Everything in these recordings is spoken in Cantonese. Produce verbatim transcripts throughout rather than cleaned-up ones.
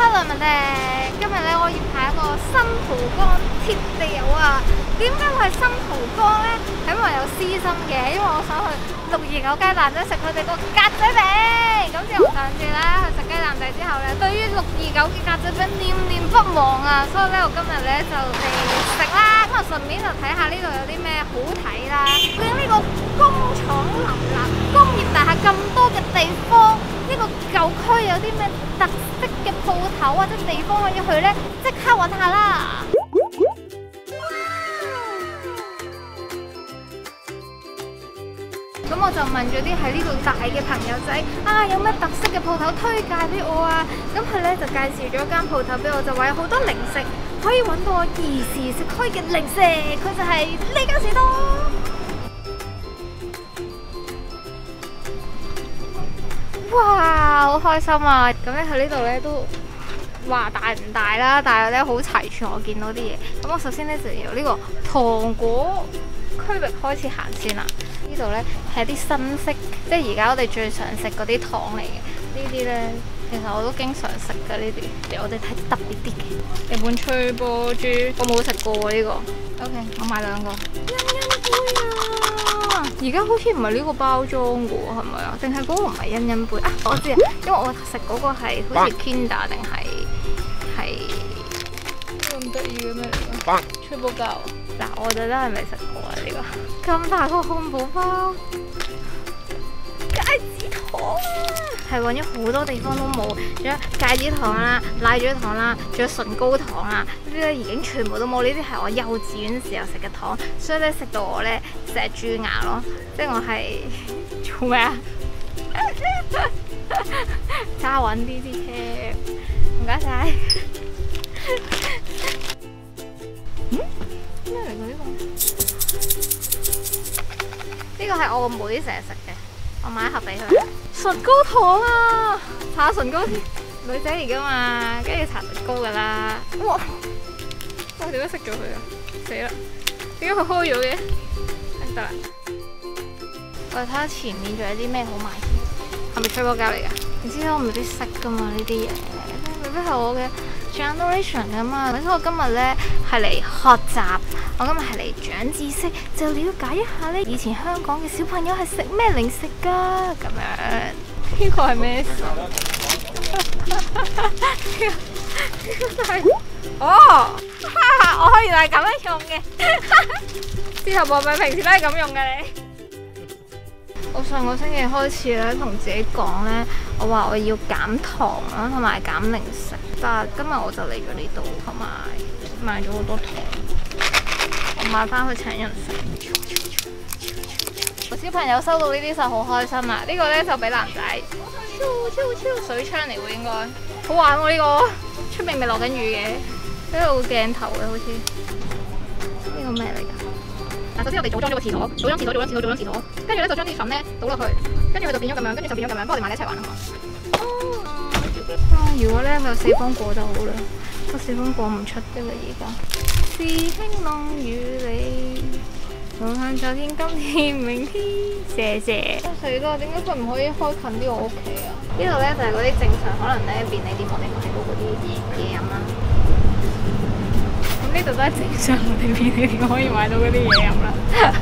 Hello，文迪，今日咧我要拍一個新蒲崗貼地遊啊！點解會係新蒲崗咧？係因為有私心嘅，因為我想去六二九雞蛋仔食佢哋個格仔餅。咁自從上次咧去食雞蛋仔之後咧，對於六二九嘅格仔餅念念不忘啊！所以咧我今日咧就嚟食啦，咁啊順便就睇下呢度有啲咩好睇啦。究竟呢個工廠林立、工業大廈咁多嘅地方，呢個舊區有啲咩特色嘅鋪頭或者地方可以去呢？即刻揾下啦！咁我就問咗啲喺呢度大嘅朋友仔啊，有咩特色嘅鋪頭推介俾我啊？咁佢呢就介紹咗間鋪頭俾我，就話有好多零食可以揾到我兒時食開嘅零食，佢就係呢間士多。哇，好開心啊！咁咧佢呢度咧都話大唔大啦，但係咧好齊全，我見到啲嘢。咁我首先咧就由呢個糖果區域開始行先啦。呢度咧係啲新式，即係而家我哋最常食嗰啲糖嚟嘅。呢啲咧其實我都經常食㗎呢啲，我哋睇啲特別啲嘅。日本吹波豬，我冇食過喎呢個。OK， 我買兩個。欣欣杯啊！而家好似唔係呢個包裝嘅喎，係咪啊？定係嗰個唔係欣欣杯啊？我知啊，因為我食嗰個係好似 Kinder 定係係咁得意嘅咩嚟㗎？吹波膠嗱，我就真係未食過啊呢個咁大個漢堡包，戒指糖啊！係揾咗好多地方都冇，仲有戒指糖啦、奶咀糖啦，仲有唇膏糖啊，呢啲咧已經全部都冇。呢啲係我幼稚園時候食嘅糖，所以咧食到我咧成日蛀牙咯。即係我係做咩啊？揸穩啲啲車，唔該晒。嗯？咩嚟㗎呢個？呢個係我個妹成日食嘅，我買一盒俾佢。唇膏糖啊，搽唇膏先，女仔嚟噶嘛，梗係要搽唇膏噶啦。哇！我點解熄咗佢啊？死啦！點解佢開咗嘅？得啦。我哋睇下前面仲有啲咩好賣先。係咪吹波膠嚟噶？你知我唔知識噶嘛呢啲嘢，未必係我嘅 generation 噶嘛。所以我今日咧係嚟學習，我今日係嚟長知識，就了解一下咧以前香港嘅小朋友係食咩零食噶咁樣。呢個係咩餸？哦，我可以原來係咁樣用嘅。之後我咪平時都係咁用嘅你。我上個星期開始咧，同自己講咧，我話我要減糖啦，同埋減零食。但係今日我就嚟咗呢度，同埋買咗好多糖，我買翻去請人食。我小朋友收到呢啲就好開心啦！呢個咧就俾男仔，超超超水槍嚟喎，應該好玩喎呢個。出面咪落緊雨嘅，呢度鏡頭嘅好似。呢個咩嚟㗎？嗱，首先我哋組裝咗個廁所，組裝廁所，組裝廁所，組裝廁所，跟住咧就將啲粉咧倒落去，跟住佢就變咗咁樣，跟住就變咗咁樣，不過我哋買嚟一齊玩啊嘛。哦，如果咧有四方果就好啦，個四方果唔出嘅啦而家。是興隆與你。無限昨天、今天、明天，謝謝。死啦！點解佢唔可以開近啲我屋企啊？呢度咧就係嗰啲正常可能咧便利店我哋買到嗰啲嘢飲啦。咁呢度都係正常我哋便利店可以買到嗰啲嘢飲啦。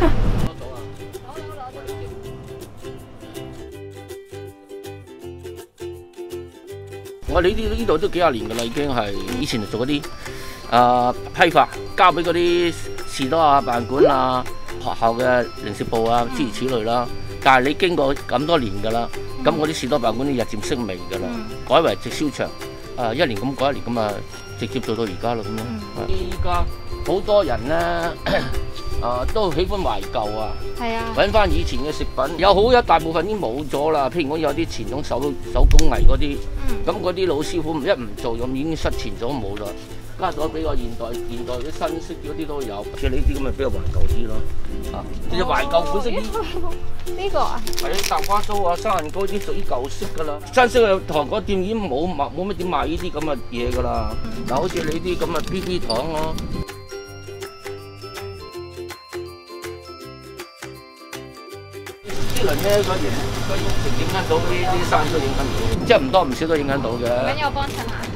我哋呢啲呢度都幾廿年㗎啦，已經係以前做嗰啲誒批發，交俾嗰啲士多啊、辦館啊。學校嘅零食部啊，諸如此類啦。但係你經過咁多年㗎啦，咁嗰啲士多辦館啲日漸式微㗎啦，改為直銷場，啊一年咁改一年咁啊，直接做到而家咯咁樣。依家好多人咧，啊都喜歡懷舊啊，揾翻以前嘅食品，有好一大部分已經冇咗啦。譬如講有啲傳統手手工藝嗰啲，咁嗰啲老師傅一唔做咁已經失傳咗冇啦。加咗比較現代現代啲新式嗰啲都有，即係呢啲咁咪比較懷舊啲咯。啊，其實懷舊本身呢個啊， 係啲蛋花酥啊、生日糕啲屬於舊式㗎啦。新式嘅糖果店已經冇賣冇乜點賣呢啲咁嘅嘢㗎啦。嗱，好似你啲咁嘅 B B 糖咯。呢輪咧個形個形成影響到呢啲山都影響到，即係唔多唔少都影響到嘅。 咁要我幫襯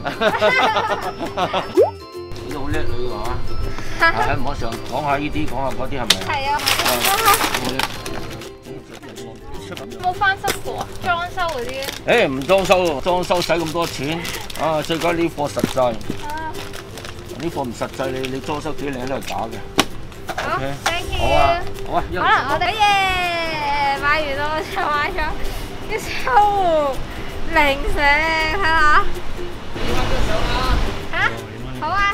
下。 你都好叻女㗎嘛？係唔好上講下呢啲，講下嗰啲係咪？ 係啊。冇翻新過啊？裝修嗰啲咧？ 誒唔裝修，裝修使咁多錢啊！最緊要呢貨實際。啊！呢貨唔實際，你你裝修幾靚都係假嘅。 好 ，thank you。 好啊，好啊。 好啦，我哋耶買完啦，就買咗啲秋零食，睇下。嚇？好啊。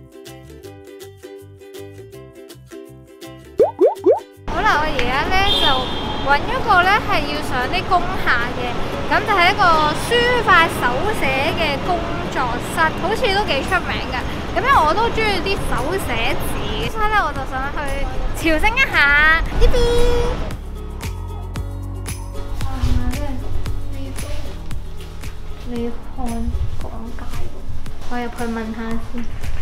好啦，我而家咧就揾一個咧係要上啲工廈嘅，咁就係一個書法手寫嘅工作室，好似都幾出名㗎。咁因為我都中意啲手寫字，所以咧我就想去朝聖一下。呢邊啊，呢個你看講解喎，我入去問下先。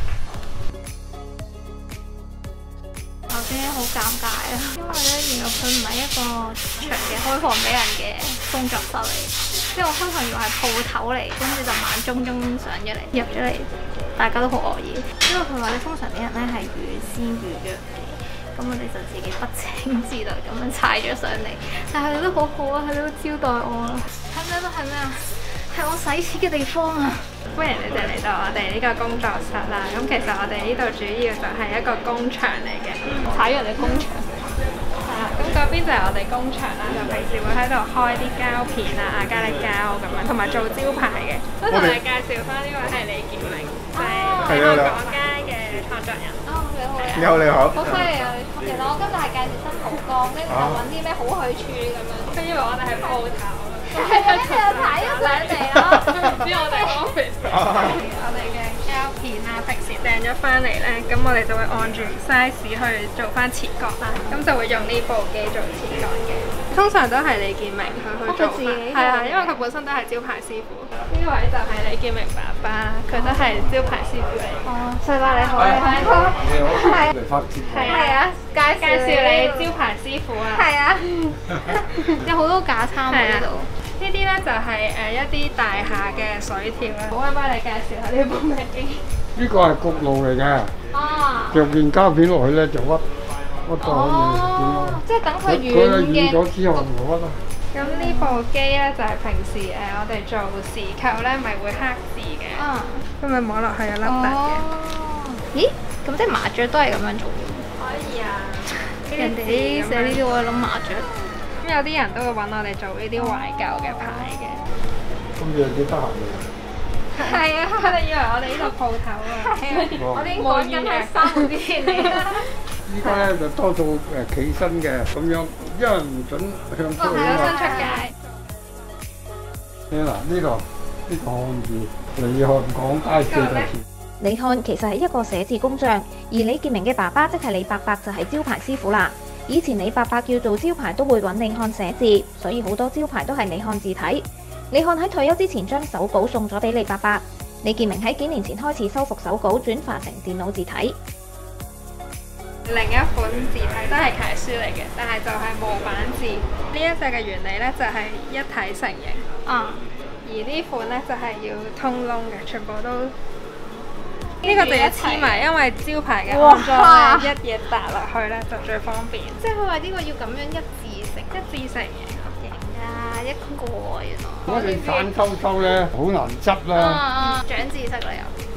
頭先好尷尬啊，因為咧原來佢唔係一個長期開放俾人嘅工作室嚟，即係我開頭以為係鋪頭嚟，跟住就慢中中上咗嚟，入咗嚟，大家都好愕然，因為佢話咧通常啲人咧係預先預約嘅，咁我哋就自己不請自來咁樣踩咗上嚟，但係佢哋都好好啊，佢哋都招待我啊，睇唔睇到係咩啊？係我使錢嘅地方啊！歡迎你哋嚟到我哋呢個工作室啦。咁其實我哋呢度主要就係一個工場嚟嘅，踩人哋工場。係啦，咁嗰邊就係我哋工場啦，就平時會喺度開啲膠片啊、亞加力膠咁樣，同埋做招牌嘅。都同你介紹翻呢位係李建明，就係香港街嘅創作人。哦，你好啊！ 你好，你好。 好犀利啊！其實我今日係介紹新蒲崗，跟住就揾啲咩好去處咁樣。佢以為我哋係鋪頭。係啊，跟住就睇咗上嚟咯。唔知我哋 office，我哋嘅膠片啊，平時訂咗翻嚟咧，咁我哋就會按住 size 去做翻切割啦，咁就會用呢部機做切割嘅。通常都係李建明佢去做翻，係啊，因為佢本身都係招牌師傅。呢位就係李建明爸爸，佢都係招牌師傅嚟。哦，細伯你好，你好。你好。係。嚟發展。係啊，介介紹你招牌師傅啊。係啊。有好多架撐喺度。呢啲咧就係誒一啲大廈嘅水條啦。好啊，幫你介紹下呢部咩機？ 呢個係焗爐嚟嘅。哦。著件膠片落去咧就屈屈到可以見到。 即係等佢軟嘅。 佢軟咗之後就屈啦。 咁呢部機咧就係平時誒我哋做時扣咧咪會刻字嘅。嗯。咁咪摸落去有粒凸嘅。咦？咁即係麻雀都係咁樣做？可以啊。人哋寫呢啲我諗麻雀。咁有啲人都會揾我哋做呢啲懷舊嘅牌嘅。 咁你又幾得閒嘅？ 係啊，佢哋以為我哋呢度鋪頭啊。我哋講緊係三年之前嚟啦。 依家咧就多數誒企身嘅咁樣，因為唔準向出去啊嘛。 出街。 你嗱呢度呢個漢字，李漢港街四個字。 李漢其實係一個寫字工匠，而李建明嘅爸爸即係李伯伯就係招牌師傅啦。以前李伯伯要做招牌都會揾李漢寫字，所以好多招牌都係李漢字體。李漢喺退休之前將手稿送咗俾李伯伯，李建明喺幾年前開始修復手稿，轉化成電腦字體。 另一款字體都係楷書嚟嘅，但係就係模板字。呢一隻嘅原理咧就係一體成型。啊、嗯。而呢款咧就係要通窿嘅，全部都。呢個就要黐埋，因為招牌嘅安裝咧一嘢搭落去咧就最方便。即係佢話呢個要咁樣一字成，一字成型，型啊一個原來。 我哋散收收咧，好難執啦。 啊啊！長知識啦又。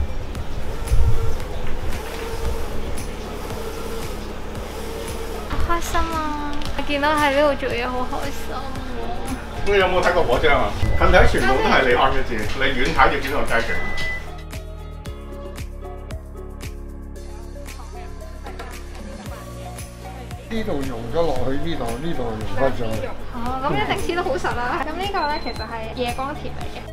好開心啊！見到喺呢度做嘢好開心喎。 咁你有冇睇過嗰張啊？近睇全部都係李漢嘅字，你遠睇就見到街景。 呢度溶咗落去，呢度呢度溶翻上去。 哦，咁一定黐得好實啦。咁呢個咧其實係夜光貼嚟嘅。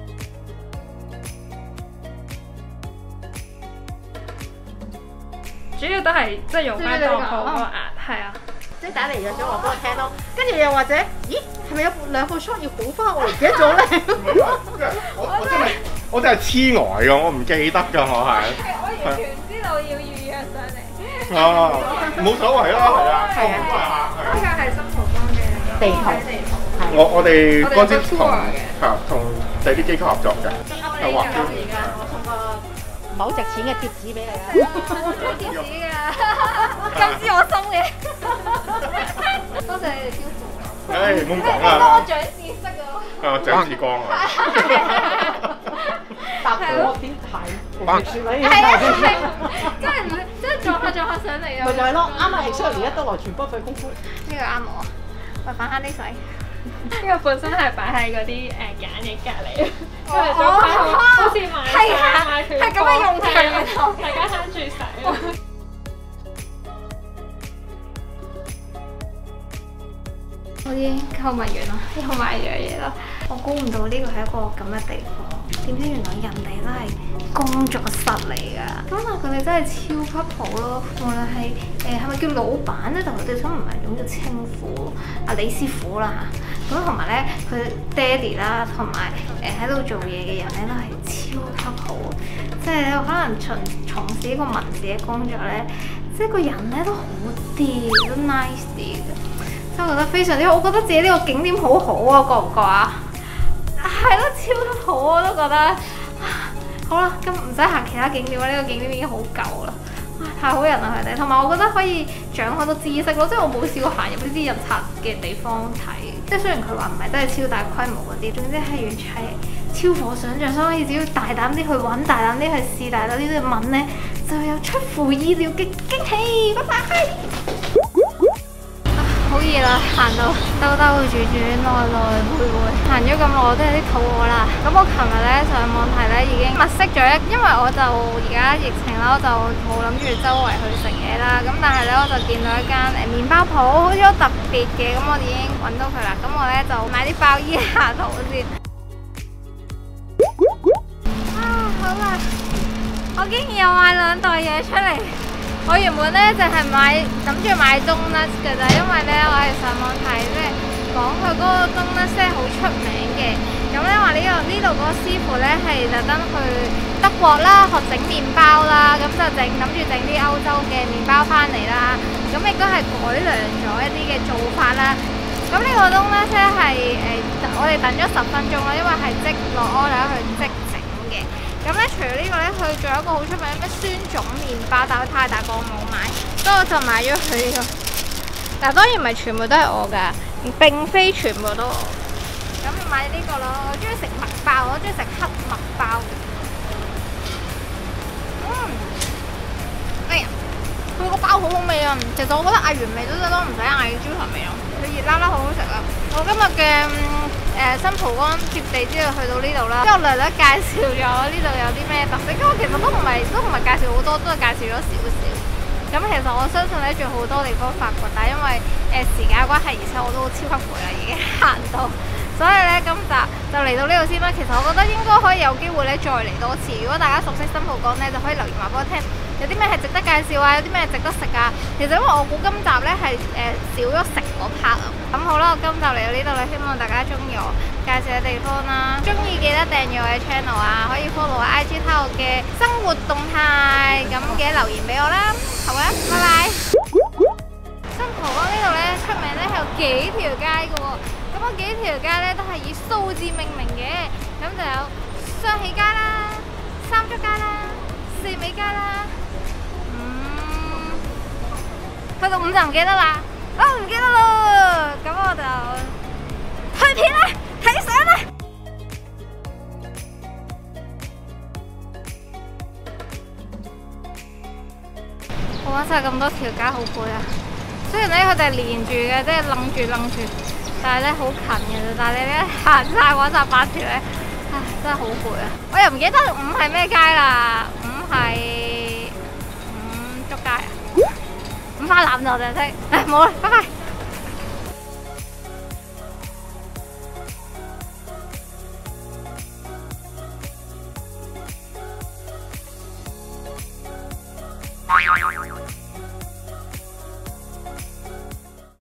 主要都係即係用翻當鋪嗰個顏，係啊。 即係打嚟約咗話俾我聽咯，跟住又或者，咦係咪有兩個 shot 要補翻？我唔記得咗咧。 我我真係我真係黐呆㗎，我唔記得㗎，我係。 我完全知道要預約上嚟。 啊，冇所謂啦，係啊， 係啊，呢個係新蒲崗嘅地圖。 我我哋嗰陣同 tour 嘅係同第啲機構合作嘅，係畫標。 而家我送個某值錢嘅貼紙俾你啊！ 貼紙㗎，金知我心嘅。多謝你哋招呼。 唉，唔好講多啦。 長知識啊！ 啊，蔣志光啊！ 答我點睇？黃雪女係啊係，真係唔真係撞下撞下上嚟啊！ 咪就係咯，啱啱 Excel 而家得來全部對功夫。 呢個啱我，喂，擺下呢水。 呢個本身係擺喺嗰啲誒眼影隔離，因為哦早排好似買係啊相買斷係咁樣用嘅係大家慳住使。 我已經購物完啦，又買咗嘢啦。我估唔到呢個係一個咁嘅地方，點知原來人哋都係工作室嚟㗎。咁但係佢哋真係超級好咯，無論係誒係咪叫老闆咧，但係佢哋都唔係咁嘅稱呼，阿李師傅啦嚇。咁同埋咧，佢爹哋啦，同埋誒喺度做嘢嘅人咧，都係超級好。即係咧，可能從從事一個文字嘅工作咧，即係個人咧都好啲，都 nice 啲嘅。真係覺得非常之好，我覺得自己呢個景點好好啊，覺唔覺啊？係咯，超級好啊，我都覺得。啊、好啦，咁唔使行其他景點啦，呢、呢個景點已經好舊啦。哇，太好人啦佢哋，同埋我覺得可以長好多知識咯，即係我冇試過行入呢啲印刷嘅地方睇。即係雖然佢話唔係真係超大規模嗰啲，總之係完全係超乎想像，所以只要大膽啲去揾，大膽啲去試，大膽啲去問咧，就有出乎意料嘅驚喜。拜拜。好熱啦，行到兜兜轉轉，來來回回，行咗咁耐我都有啲肚餓啦。咁我琴日咧上網睇咧已經物色咗一，因為我就而家疫情啦，我就冇諗住周圍去食嘢啦。咁但係咧我就見到一間誒麵包鋪，好似好特別嘅，咁我已經揾到佢啦。咁我咧就買啲包醫下肚先。啊，好啦，我竟然又買兩袋嘢出嚟。我原本咧就係買諗住買冬甩嘅咋，因為咧我係上網睇，即係講佢嗰個冬甩咧好出名嘅。咁咧話呢個呢度嗰個師傅咧係特登去德國啦學整麵包啦，咁就整諗住整啲歐洲嘅麵包翻嚟啦。咁亦都係改良咗一啲嘅做法啦。咁呢個冬甩咧係誒我哋等咗十分鐘啦，因為係即落柯打去即整嘅。咁咧，除咗呢個咧，佢仲有一個好出名嘅咩酸種麵包，但係太大個我冇買，所以我就買咗佢呢個。嗱，當然唔係全部都係我㗎，並非全部都我。咁就買呢個咯，我中意食麥包，我中意食黑麥包。嗯，哎呀，佢個包好好味啊！其實我覺得嗌原味都得咯，唔使嗌焦糖味咯。佢熱辣辣好好食啊！我今日嘅誒新蒲崗貼地之後去到呢度啦，之後略略介紹咗呢度有啲咩特色，因為其實都唔係都唔係介紹好多，都係介紹咗少少。咁其實我相信咧，仲有好多地方發掘，但係因為誒時間關係，而且我都超級攰啦，已經行到，所以咧今集就嚟到呢度先啦。其實我覺得應該可以有機會咧再嚟多次。如果大家熟悉新蒲崗咧，就可以留言話俾我聽。有啲咩係值得介紹啊？有啲咩值得食啊？其實因為我估今集咧係誒少咗食嗰 part 啊。咁好啦，我今集嚟到呢度啦，希望大家中意我介紹嘅地方啦。中意記得訂閱我嘅 channel 啊，可以 follow 我 I G 睇我嘅生活動態，咁記得留言俾我啦。好啦，拜拜。新蒲崗呢度咧出名咧係有幾條街嘅喎，咁嗰幾條街咧都係以數字命名嘅，咁就有雙喜街啦、三竹街啦、四美街啦。去到五就唔記得啦，啊唔記得咯，咁我就去片啦，睇相啦。我玩晒咁多條街好攰啊！雖然咧佢哋係連住嘅，即係楞住楞住，但係咧好近嘅啫。但係你咧行晒玩晒八條咧，唉真係好攰啊！我又唔記得五係咩街啦，五係五竹街啊。五花腩就淨係識，唉冇啦，拜拜。